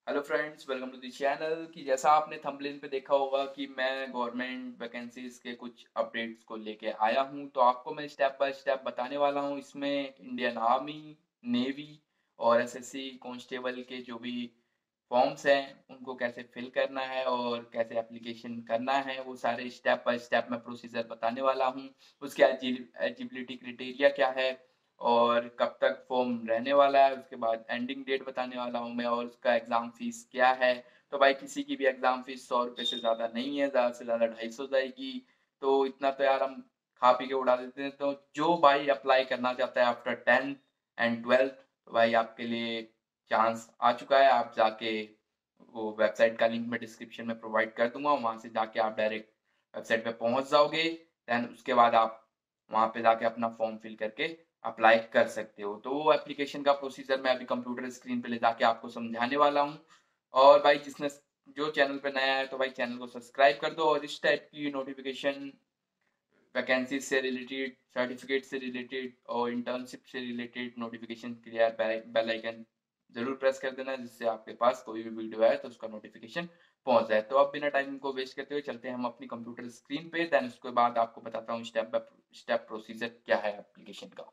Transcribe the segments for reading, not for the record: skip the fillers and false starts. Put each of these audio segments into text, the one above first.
Hello friends, welcome to the channel. कि जैसा आपने थंबनेल पे देखा होगा कि मैं गवर्नमेंट वैकेंसीज के कुछ अपडेट्स को लेके आया हूं, तो आपको मैं स्टेप बाय स्टेप बताने वाला हूं। इसमें इंडियन आर्मी, नेवी और एसएससी कांस्टेबल के जो भी फॉर्म्स हैं उनको कैसे फिल करना है और कैसे एप्लीकेशन करना है, वो सारे स्टेप बाय स्टेप मैं प्रोसीजर बताने वाला हूं। उसके एलिजिबिलिटी क्राइटेरिया क्या है और कब तक फॉर्म रहने वाला है, उसके बाद एंडिंग डेट बताने वाला हूँ मैं, और उसका एग्ज़ाम फ़ीस क्या है। तो भाई किसी की भी एग्ज़ाम फ़ीस ₹100 से ज़्यादा नहीं है, ज़्यादा से ज़्यादा 250 जाएगी। तो इतना तो यार हम खा पी के उड़ा देते हैं। तो जो भाई अप्लाई करना चाहता है आफ्टर 10th एंड 12th, तो भाई आपके लिए चांस आ चुका है। आप जाके वो वेबसाइट का लिंक मैं डिस्क्रिप्शन में प्रोवाइड कर दूँगा, वहाँ से जाके आप डायरेक्ट वेबसाइट पे पहुँच जाओगे। देन उसके बाद आप वहाँ पे जाके अपना फॉर्म फिल करके अप्लाई कर सकते हो। तो वो एप्लीकेशन का प्रोसीजर मैं अभी कंप्यूटर स्क्रीन पे ले जाके आपको समझाने वाला हूँ। और भाई जिसने जो चैनल पे नया है तो भाई चैनल को सब्सक्राइब कर दो, और इस टाइप की नोटिफ़िकेशन, वैकेंसी से रिलेटेड, सर्टिफिकेट से रिलेटेड और इंटर्नशिप से रिलेटेड नोटिफ़िकेशन के लिए यार बेल आइकन ज़रूर प्रेस कर देना, जिससे आपके पास कोई भी वीडियो आए तो उसका नोटिफ़िकेशन पहुँच जाए। तो अब बिना टाइम को वेस्ट करते हुए चलते हैं हम अपनी कंप्यूटर स्क्रीन पे, देन उसके बाद आपको बताता हूँ स्टेप बाय स्टेप प्रोसीजर क्या है एप्लीकेशन का।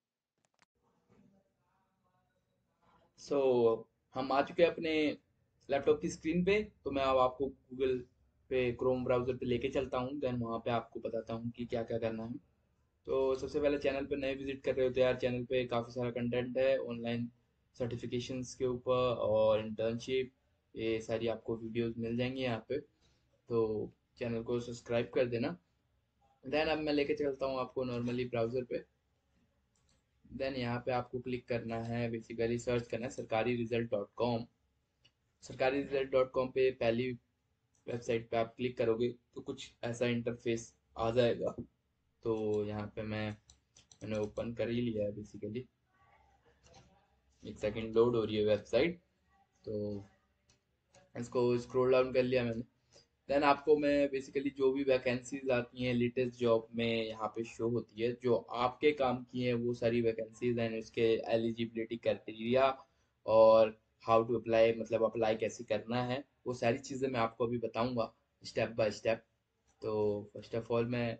सो हम आ चुके हैं अपने लैपटॉप की स्क्रीन पे। तो मैं अब आपको गूगल पे क्रोम ब्राउज़र पे लेके चलता हूँ, देन वहाँ पे आपको बताता हूँ कि क्या-क्या करना है। तो सबसे पहले चैनल पे नए विज़िट कर रहे हो तो यार चैनल पे काफ़ी सारा कंटेंट है ऑनलाइन सर्टिफिकेशंस के ऊपर और इंटर्नशिप, ये सारी आपको वीडियोज़ मिल जाएँगी यहाँ पे। तो चैनल को सब्सक्राइब कर देना। देन अब मैं लेके चलता हूँ आपको नॉर्मली ब्राउज़र पे। देन यहाँ पे आपको क्लिक करना है, बेसिकली सर्च करना है Sarkari Result dot com. Sarkari Result dot com पे पहली वेबसाइट पे आप क्लिक करोगे तो कुछ ऐसा इंटरफेस आ जाएगा। तो यहाँ पे मैंने ओपन कर ही लिया है बेसिकली। एक सेकंड लोड हो रही है वेबसाइट। तो इसको स्क्रॉल डाउन कर लिया मैंने। देन आपको मैं बेसिकली जो भी वैकेंसीज आती हैं लेटेस्ट जॉब में यहाँ पे शो होती है, जो आपके काम की हैं वो सारी वैकेंसीज हैं, उसके एलिजिबिलिटी क्राइटेरिया और हाउ टू अप्लाई, मतलब अप्लाई कैसे करना है, वो सारी चीज़ें मैं आपको अभी बताऊंगा स्टेप बाय स्टेप। तो फर्स्ट ऑफ ऑल मैं,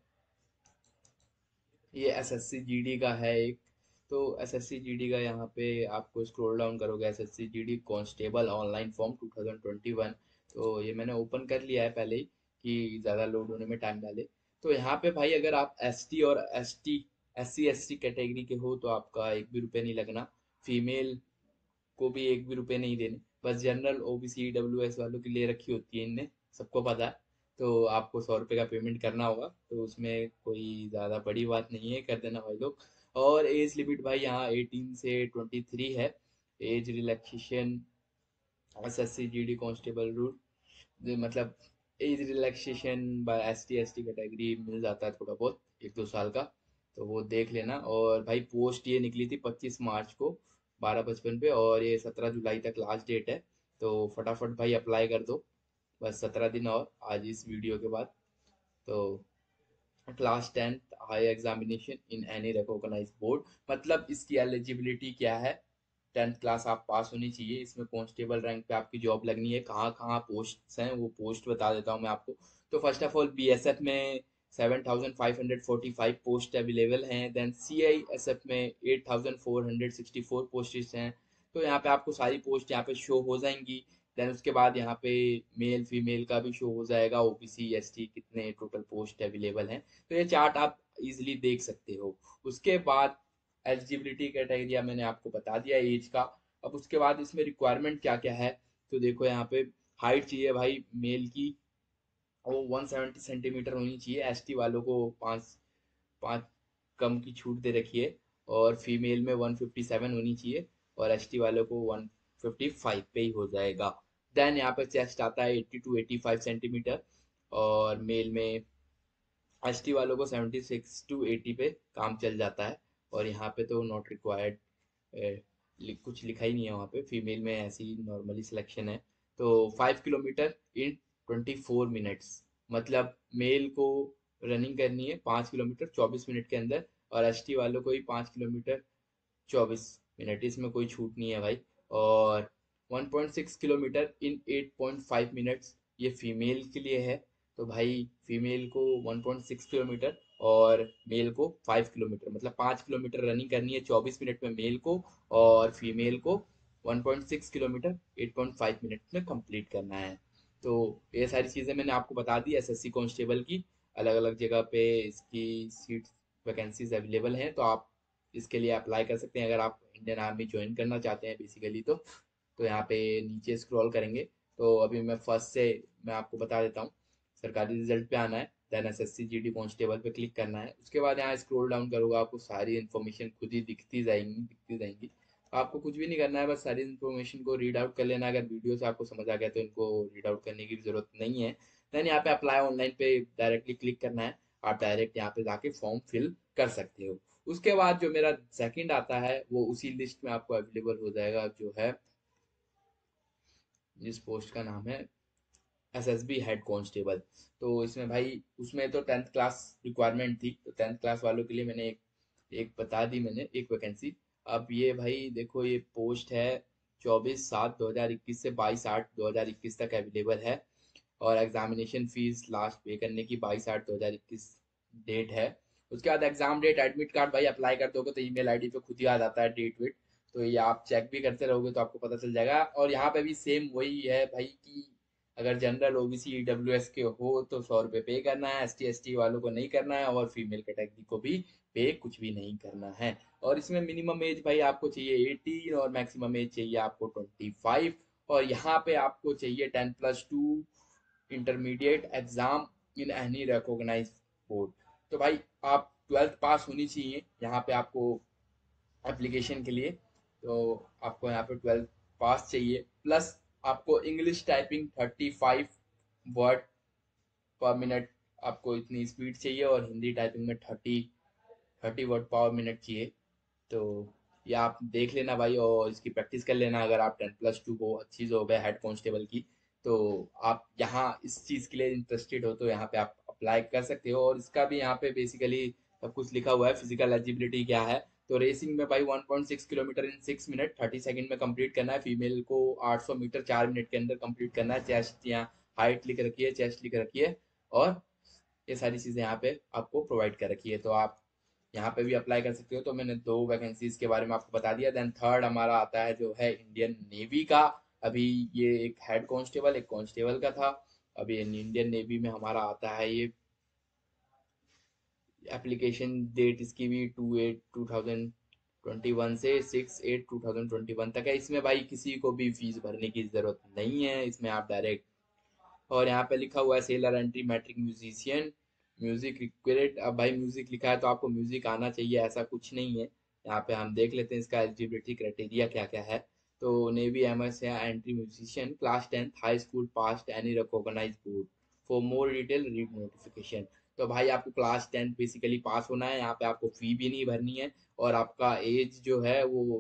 ये एसएससी जीडी का है एक। तो एसएससी जीडी का यहाँ पे आपको स्क्रॉल डाउन करोगे, SSC GD constable online form 2021। तो ये मैंने ओपन कर लिया है पहले ही कि ज़्यादा लोड होने में टाइम डाले। तो यहाँ पे भाई अगर आप एसटी और एससी एसटी कैटेगरी के हो तो आपका एक भी रुपये नहीं लगना। फीमेल को भी एक भी रुपए नहीं देने, बस जनरल ओबीसी डब्ल्यूएस वालों की ले रखी होती है इनने, सबको पता है। तो आपको 100 रुपये का पेमेंट करना होगा, तो उसमें कोई ज़्यादा बड़ी बात नहीं है, कर देना भाई लोग। और एज लिमिट भाई यहाँ 18 से 23 है। Age relaxation, SSC GD constable rule, मतलब age relaxation by ST ST category मिल जाता है थोड़ा बहुत, 1-2 साल का। तो वो देख लेना। और भाई पोस्ट ये निकली थी 25 मार्च को 12:55 पे, और ये 17 जुलाई तक लास्ट डेट है। तो फटाफट भाई अप्लाई कर दो, बस 17 दिन और आज इस वीडियो के बाद। तो class 10th high examination in any recognized board, मतलब इसकी एलिजिबिलिटी क्या है, 10th क्लास आप पास होनी चाहिए। इसमें कांस्टेबल रैंक पे आपकी जॉब लगनी है। कहाँ कहाँ पोस्ट्स हैं वो पोस्ट बता देता हूँ मैं आपको। तो फर्स्ट ऑफ ऑल बीएसएफ में 7,545 पोस्ट अवेलेबल हैं। देन सीआईएसएफ में 8,464 पोस्ट्स हैं। तो यहाँ पे आपको सारी पोस्ट यहाँ पे शो हो जाएंगी। देन उसके बाद यहाँ पे मेल फीमेल का भी शो हो जाएगा, ओबीसी एसटी कितने टोटल पोस्ट अवेलेबल हैं। तो ये चार्ट आप इजीली देख सकते हो। उसके बाद एलिजिबिलिटी क्राइटेरिया मैंने आपको बता दिया एज का। अब उसके बाद इसमें रिक्वायरमेंट क्या क्या है, तो देखो यहाँ पे हाइट चाहिए भाई मेल की, वो 170 सेंटीमीटर होनी चाहिए। एसटी वालों को 5 5 कम की छूट दे रखी है। और फीमेल में 157 होनी चाहिए, और एसटी वालों को 155 पे ही हो जाएगा। देन यहाँ पे चेस्ट आता है 80 to 85 सेंटीमीटर, और मेल में एसटी वालों को 76 to 80 पे काम चल जाता है। और यहाँ पे तो नॉट रिक्वायर्ड, कुछ लिखा ही नहीं है वहाँ पे। फीमेल में ऐसी नॉर्मली सिलेक्शन है। तो 5 किलोमीटर इन 24 मिनट्स, मतलब मेल को रनिंग करनी है 5 किलोमीटर 24 मिनट के अंदर, और एसटी वालों को ही 5 किलोमीटर 24 मिनट, इसमें कोई छूट नहीं है भाई। और 1.6 किलोमीटर इन 8.5 मिनट्स, ये फीमेल के लिए है। तो भाई फीमेल को 1.6 किलोमीटर और मेल को 5 किलोमीटर, मतलब 5 किलोमीटर रनिंग करनी है 24 मिनट में मेल को, और फीमेल को 1.6 किलोमीटर 8.5 मिनट में कंप्लीट करना है। तो ये सारी चीज़ें मैंने आपको बता दी एसएससी कांस्टेबल की। अलग अलग जगह पे इसकी सीट्स वैकेंसीज अवेलेबल हैं, तो आप इसके लिए अप्लाई कर सकते हैं अगर आप इंडियन आर्मी ज्वाइन करना चाहते हैं बेसिकली। तो यहाँ पे नीचे स्क्रॉल करेंगे तो अभी मैं फर्स्ट से मैं आपको बता देता हूँ। सरकारी रिजल्ट पे आना है, देन एसएससी जीडी कांस्टेबल पे क्लिक करना है। उसके बाद यहाँ स्क्रॉल डाउन करोगे, आपको सारी इन्फॉर्मेशन खुद ही दिखती जाएंगी। आपको कुछ भी नहीं करना है, बस सारी इन्फॉर्मेशन को रीड आउट कर लेना है। अगर वीडियो से आपको समझ आ गया तो इनको रीड आउट करने की जरूरत नहीं है। देन यहाँ पे अप्लाई ऑनलाइन पे डायरेक्टली क्लिक करना है। आप डायरेक्ट यहाँ पे जाके फॉर्म फिल कर सकते हो। उसके बाद जो मेरा सेकंड आता है वो उसी लिस्ट में आपको अवेलेबल हो जाएगा, जो है जिस पोस्ट का नाम है एसएसबी हेड कांस्टेबल। तो इसमें भाई उसमें तो 10th क्लास रिक्वायरमेंट थी, तो 10th क्लास वालों के लिए मैंने एक बता दी मैंने एक वैकेंसी। अब ये भाई देखो, ये पोस्ट है 24/7/2021 से 22/8/2021 तक अवेलेबल है। और एग्जामिनेशन फीस लास्ट पे करने की 22/8/2021 डेट है। उसके बाद एग्जाम डेट, एडमिट कार्ड भाई अप्लाई कर दोगे तो ईमेल आईडी पे खुद ही आ जाता है डेट वेट। तो ये आप चेक भी करते रहोगे तो आपको पता चल जाएगा। और यहाँ पे भी सेम वही है भाई कि अगर जनरल ओबीसी ईडब्ल्यूएस के हो तो 100 रुपये पे करना है, एसटी एसटी वालों को नहीं करना है, और फीमेल कैटेगरी को भी पे कुछ भी नहीं करना है। और इसमें मिनिमम एज भाई आपको चाहिए 18 और मैक्सिमम एज चाहिए आपको 25। और यहाँ पे आपको चाहिए 10+2 intermediate exam in any recognise board. तो भाई आप 12th पास होनी चाहिए यहाँ पे आपको एप्लीकेशन के लिए। तो आपको यहाँ पे 12th पास चाहिए, प्लस आपको English typing 35 word per minute, आपको इतनी स्पीड चाहिए, और हिंदी टाइपिंग में 30 वर्ड पर मिनट चाहिए। तो ये आप देख लेना भाई और इसकी प्रैक्टिस कर लेना। अगर आप 10+2 हो, अच्छी जॉब है हेड कांस्टेबल की, तो आप यहाँ इस चीज़ के लिए इंटरेस्टेड हो तो यहाँ पे आप अप्लाई कर सकते हो। और इसका भी यहाँ पे बेसिकली सब कुछ लिखा हुआ है, फिजिकल एलिजिबिलिटी क्या है। तो रेसिंग में भाई 1.6 किलोमीटर इन 6 मिनट 30 सेकंड में कंप्लीट करना है। फीमेल को 800 मीटर 4 मिनट के अंदर कंप्लीट करना है। चेस्ट यहाँ हाइट लिख रखी है, चेस्ट लिख रखी है, और ये सारी चीज़ें यहाँ पे आपको प्रोवाइड कर रखी है। तो आप यहाँ पे भी अप्लाई कर सकते हो। तो मैंने दो वैकेंसीज के बारे में आपको बता दिया। देन थर्ड हमारा आता है जो है इंडियन नेवी का। अभी ये एक हेड कांस्टेबल एक कांस्टेबल का था। अभी इंडियन नेवी में हमारा आता है ये एप्लीकेशन डेट, इसकी भी 2/8/2021 से 6/8/2021 तक है। इसमें भाई किसी को भी फीस भरने की जरूरत नहीं है, इसमें आप डायरेक्ट। और यहाँ पे लिखा हुआ है sailor entry matric musician, music required. अब भाई म्यूजिक लिखा है तो आपको म्यूजिक आना चाहिए, ऐसा कुछ नहीं है। यहाँ पे हम देख लेते हैं इसका एलिजिबिलिटी क्राइटेरिया क्या क्या है। तो नेवी एमएस है entry musician, class 10th high school passed any recognise board. For more detail read notification. तो भाई आपको क्लास 10th बेसिकली पास होना है, यहाँ पे आपको फी भी नहीं भरनी है। और आपका एज जो है वो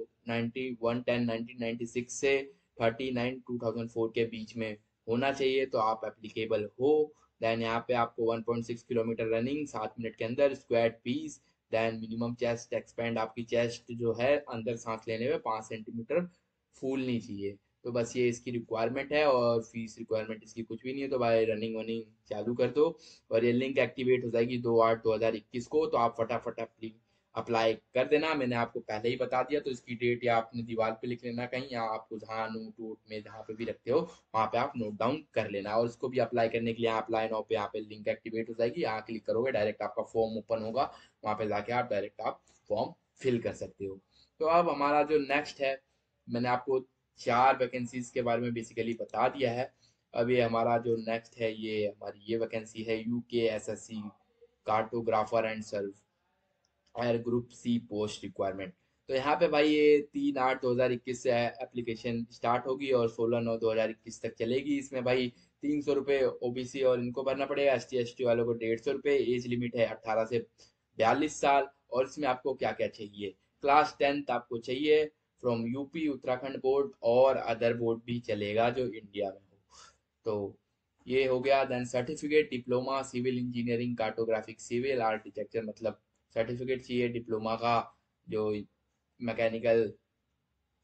91/10/1996 से 39/2004 के बीच में होना चाहिए, तो आप एप्लीकेबल हो। देन यहाँ पे आपको 1.6 किलोमीटर रनिंग 7 मिनट के अंदर, squad piece. Then minimum chest expand, आपकी चेस्ट जो है अंदर सांस लेने में 5 सेंटीमीटर फूलनी चाहिए। तो बस ये इसकी रिक्वायरमेंट है, और फीस रिक्वायरमेंट इसकी कुछ भी नहीं है। तो भाई रनिंग वनिंग चालू कर दो, और ये लिंक एक्टिवेट हो जाएगी 2/8/2021 को। तो आप फटाफट अप्लाई कर देना। मैंने आपको पहले ही बता दिया, तो इसकी डेट या आपने दीवार पे लिख लेना कहीं, या आपको जहाँ नोट वोट में जहाँ पे भी रखते हो वहाँ पे आप नोट डाउन कर लेना। और इसको भी अप्लाई करने के लिए अप्लाई नाउ पे यहाँ पे लिंक एक्टिवेट हो जाएगी, यहाँ क्लिक करोगे डायरेक्ट आपका फॉर्म ओपन होगा। वहाँ पे जाके आप डायरेक्ट आप फॉर्म फिल कर सकते हो। तो अब हमारा जो नेक्स्ट है, मैंने आपको 4 वैकेंसीज के बारे में बेसिकली बता दिया है। अब ये हमारा जो नेक्स्ट है, ये हमारी ये वैकेंसी है UKSSC cartographer and surveyor group C post requirement. तो यहाँ पे भाई ये 3/8/2021 से एप्लीकेशन स्टार्ट होगी और 16/9/2021 तक चलेगी। इसमें भाई 300 रुपये ओबीसी और इनको भरना पड़ेगा, एसटी एसटी वालों को 150 रुपये। एज लिमिट है 18 से 42 साल। और इसमें आपको क्या क्या चाहिए, क्लास 10th आपको चाहिए फ्रॉम यूपी उत्तराखंड बोर्ड, और अदर बोर्ड भी चलेगा जो इंडिया में हो। तो ये हो गया। Then certificate diploma civil engineering cartographic civil architecture, मतलब सर्टिफिकेट चाहिए डिप्लोमा का, जो मैकेनिकल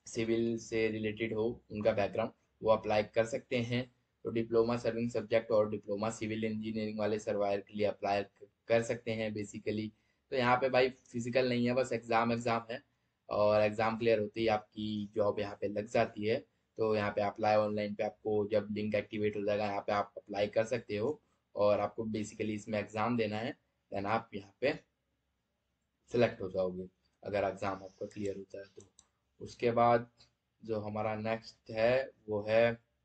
सिविल से रिलेटेड हो उनका बैकग्राउंड, वो अप्लाई कर सकते हैं। तो डिप्लोमा सर्विंग सब्जेक्ट और डिप्लोमा सिविल इंजीनियरिंग वाले सर्वायर के लिए अप्लाई कर सकते हैं बेसिकली। तो यहाँ पे भाई फिजिकल नहीं है, बस एग्ज़ाम एग्ज़ाम है, और एग्ज़ाम क्लियर होते ही आपकी जॉब यहाँ पे लग जाती है। तो यहाँ पे अप्लाई ऑनलाइन पे आपको जब लिंक एक्टिवेट हो जाएगा यहाँ पे आप अप्लाई कर सकते हो, और आपको बेसिकली इसमें एग्ज़ाम देना है। देन आप यहाँ पे सिलेक्ट हो जाओगे अगर एग्ज़ाम आपका क्लियर होता है तो। उसके बाद जो हमारा नेक्स्ट है वो है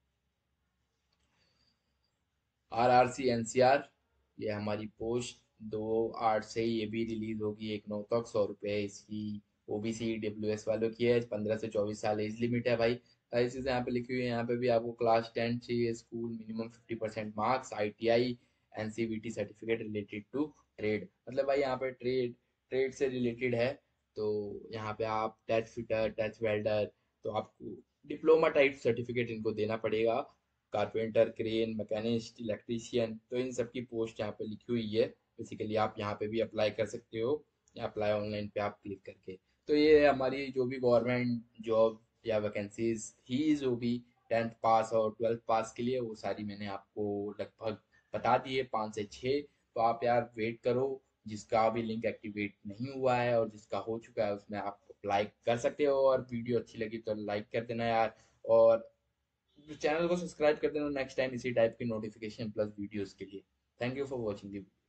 RRC NCR। ये हमारी पोस्ट 2/8 से ये भी रिलीज होगी 1/9 तक। 100 रुपये इसकी। OBC EWS वालों की है। 15 से 24 साल एज लिमिट है भाई। सारी चीज़ें यहाँ पे लिखी हुई है। यहाँ पे भी आपको क्लास 10 चाहिए, school minimum 50% marks, ITI NCVT certificate related to trade, मतलब भाई यहाँ पे ट्रेड ट्रेड से रिलेटेड है। तो यहाँ पे आप टच फिटर, टच वेल्डर, तो आपको डिप्लोमा टाइप सर्टिफिकेट इनको देना पड़ेगा। कारपेंटर, क्रेन, मैकेनिस्ट, इलेक्ट्रीशियन, तो इन सब की पोस्ट यहाँ पे लिखी हुई है। बेसिकली आप यहाँ पे भी अप्लाई कर सकते हो, या अप्लाई ऑनलाइन पे आप क्लिक करके। तो ये हमारी जो भी गवर्नमेंट जॉब या वैकेंसीज ही जो भी 10th पास और 12th पास के लिए, वो सारी मैंने आपको लगभग बता दी है, 5 से 6। तो आप यार वेट करो, जिसका अभी लिंक एक्टिवेट नहीं हुआ है और जिसका हो चुका है उसमें आप अप्लाई कर सकते हो। और वीडियो अच्छी लगी तो लाइक कर देना यार, और चैनल को सब्सक्राइब कर देना नेक्स्ट टाइम इसी टाइप की नोटिफिकेशन प्लस वीडियोस के लिए। Thank you for watching the